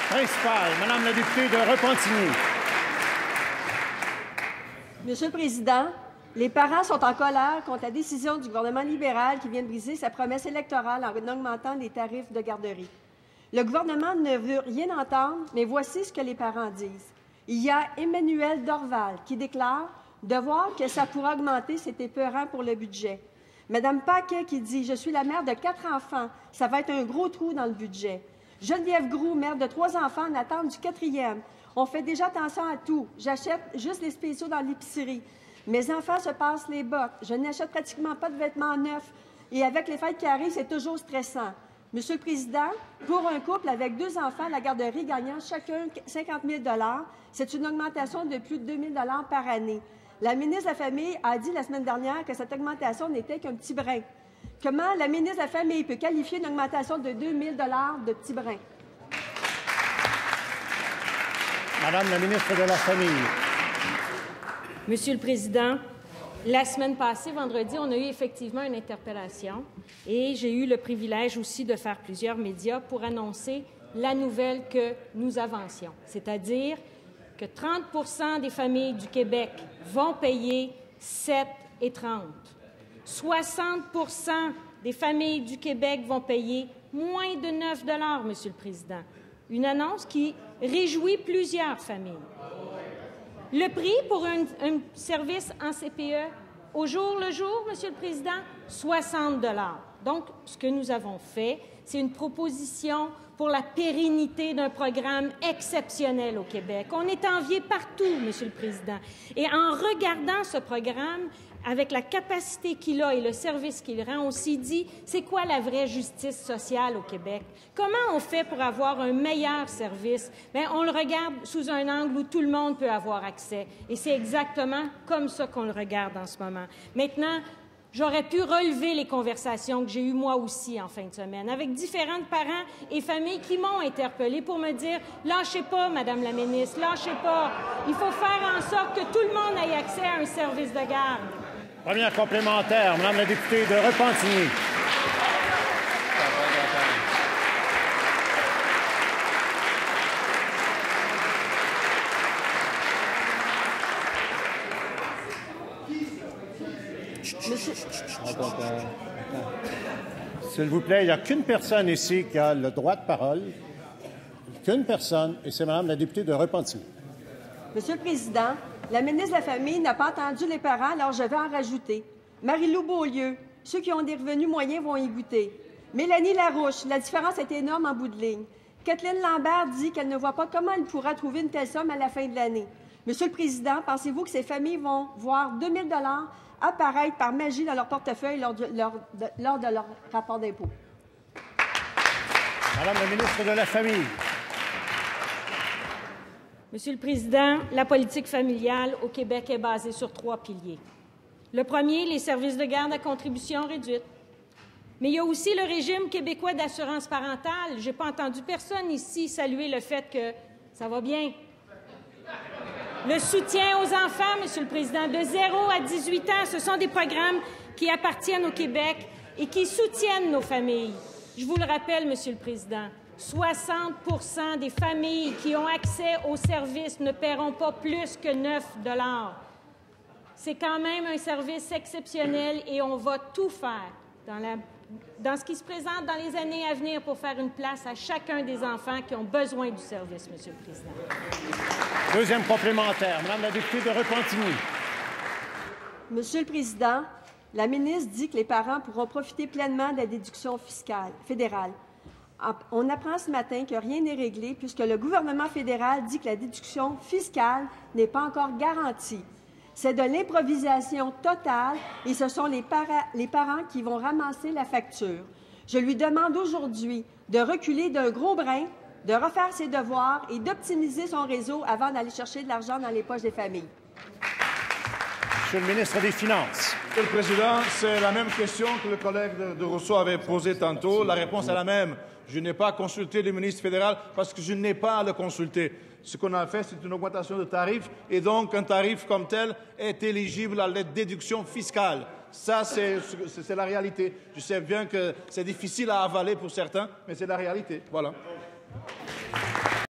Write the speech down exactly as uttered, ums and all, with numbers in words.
Principal, Madame la députée de Repentigny. Monsieur le Président, les parents sont en colère contre la décision du gouvernement libéral qui vient de briser sa promesse électorale en augmentant les tarifs de garderie. Le gouvernement ne veut rien entendre, mais voici ce que les parents disent. Il y a Emmanuel Dorval qui déclare « De voir que ça pourra augmenter, c'est épeurant pour le budget ». Madame Paquet qui dit « Je suis la mère de quatre enfants, ça va être un gros trou dans le budget ». Geneviève Groux, mère de trois enfants, en attente du quatrième. On fait déjà attention à tout. J'achète juste les spéciaux dans l'épicerie. Mes enfants se passent les bottes. Je n'achète pratiquement pas de vêtements neufs. Et avec les fêtes qui arrivent, c'est toujours stressant. Monsieur le Président, pour un couple avec deux enfants à la garderie gagnant chacun cinquante mille dollars, c'est une augmentation de plus de deux mille dollars par année. La ministre de la Famille a dit la semaine dernière que cette augmentation n'était qu'un petit brin. Comment la ministre de la Famille peut qualifier une augmentation de deux mille dollars de petit brin? Madame la ministre de la Famille. Monsieur le Président, la semaine passée, vendredi, on a eu effectivement une interpellation et j'ai eu le privilège aussi de faire plusieurs médias pour annoncer la nouvelle que nous avancions, c'est-à-dire que trente pour cent des familles du Québec vont payer sept et trente. soixante pour cent des familles du Québec vont payer moins de neuf dollars, Monsieur le Président. Une annonce qui réjouit plusieurs familles. Le prix pour un, un service en C P E, au jour le jour, Monsieur le Président, soixante dollars. Donc, ce que nous avons fait, c'est une proposition pour la pérennité d'un programme exceptionnel au Québec. On est envié partout, Monsieur le Président. Et en regardant ce programme, avec la capacité qu'il a et le service qu'il rend, on s'est dit, c'est quoi la vraie justice sociale au Québec? Comment on fait pour avoir un meilleur service? Bien, on le regarde sous un angle où tout le monde peut avoir accès. Et c'est exactement comme ça qu'on le regarde en ce moment. Maintenant, j'aurais pu relever les conversations que j'ai eues moi aussi en fin de semaine avec différents parents et familles qui m'ont interpellée pour me dire « Lâchez pas, Madame la ministre, lâchez pas. Il faut faire en sorte que tout le monde ait accès à un service de garde. » Première complémentaire, Madame la députée de Repentigny. S'il vous plaît, il n'y a qu'une personne ici qui a le droit de parole. Qu'une personne, et c'est Madame la députée de Repentigny. Monsieur le Président, la ministre de la Famille n'a pas entendu les parents, alors je vais en rajouter. Marie-Lou Beaulieu, ceux qui ont des revenus moyens vont y goûter. Mélanie Larouche, la différence est énorme en bout de ligne. Kathleen Lambert dit qu'elle ne voit pas comment elle pourra trouver une telle somme à la fin de l'année. Monsieur le Président, pensez-vous que ces familles vont voir deux mille dollars apparaître par magie dans leur portefeuille lors de leur, de, lors de leur rapport d'impôt? Madame la ministre de la Famille. Monsieur le Président, la politique familiale au Québec est basée sur trois piliers. Le premier, les services de garde à contribution réduite. Mais il y a aussi le régime québécois d'assurance parentale. Je n'ai pas entendu personne ici saluer le fait que ça va bien. Le soutien aux enfants, Monsieur le Président, de zéro à dix-huit ans, ce sont des programmes qui appartiennent au Québec et qui soutiennent nos familles. Je vous le rappelle, Monsieur le Président, soixante pour cent des familles qui ont accès aux services ne paieront pas plus que neuf dollars. C'est quand même un service exceptionnel et on va tout faire dans, la, dans ce qui se présente dans les années à venir pour faire une place à chacun des enfants qui ont besoin du service, Monsieur le Président. Deuxième complémentaire, Madame la députée de Repentigny. Monsieur le Président, la ministre dit que les parents pourront profiter pleinement de la déduction fiscale fédérale. On apprend ce matin que rien n'est réglé puisque le gouvernement fédéral dit que la déduction fiscale n'est pas encore garantie. C'est de l'improvisation totale et ce sont les, para les parents qui vont ramasser la facture. Je lui demande aujourd'hui de reculer d'un gros brin, de refaire ses devoirs et d'optimiser son réseau avant d'aller chercher de l'argent dans les poches des familles. Monsieur le ministre des Finances. Monsieur le Président, c'est la même question que le collègue de, de Rousseau avait posée tantôt. La réponse est la même. Je n'ai pas consulté le ministre fédéral parce que je n'ai pas à le consulter. Ce qu'on a fait, c'est une augmentation de tarifs et donc un tarif comme tel est éligible à la déduction fiscale. Ça, c'est la réalité. Je sais bien que c'est difficile à avaler pour certains, mais c'est la réalité. Voilà.